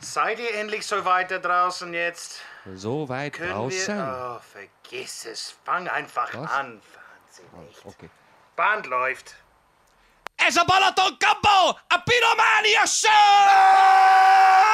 Seid ihr endlich so weit da draußen jetzt? So weit Können draußen? wir... Oh, vergiss es. Fang einfach Was? an. Wahnsinnig. Okay. Band läuft. Es a Balaton Campo! A Pyromania Show!